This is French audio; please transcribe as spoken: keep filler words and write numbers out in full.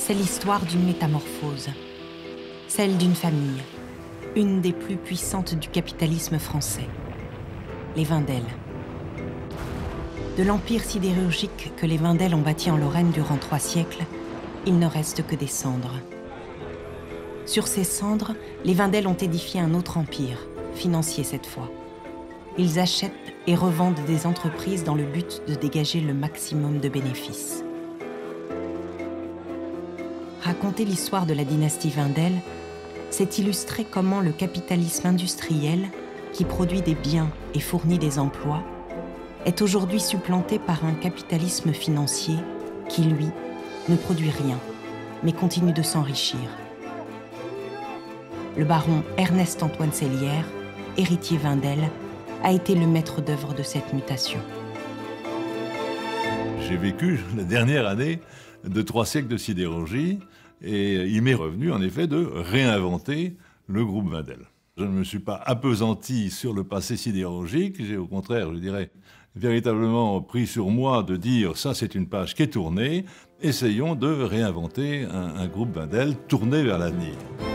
c'est l'histoire d'une métamorphose, celle d'une famille, une des plus puissantes du capitalisme français, les Wendel. De l'empire sidérurgique que les Wendel ont bâti en Lorraine durant trois siècles, il ne reste que des cendres. Sur ces cendres, les Wendel ont édifié un autre empire, financier cette fois. Ils achètent et revendent des entreprises dans le but de dégager le maximum de bénéfices. Raconter l'histoire de la dynastie Wendel, c'est illustrer comment le capitalisme industriel, qui produit des biens et fournit des emplois, est aujourd'hui supplanté par un capitalisme financier qui, lui, ne produit rien, mais continue de s'enrichir. Le baron Ernest-Antoine Sellière, héritier Wendel, a été le maître d'œuvre de cette mutation. J'ai vécu la dernière année de trois siècles de sidérurgie et il m'est revenu en effet de réinventer le groupe Wendel. Je ne me suis pas appesanti sur le passé sidérurgique, j'ai au contraire, je dirais, véritablement pris sur moi de dire ça c'est une page qui est tournée, essayons de réinventer un, un groupe Wendel tourné vers l'avenir.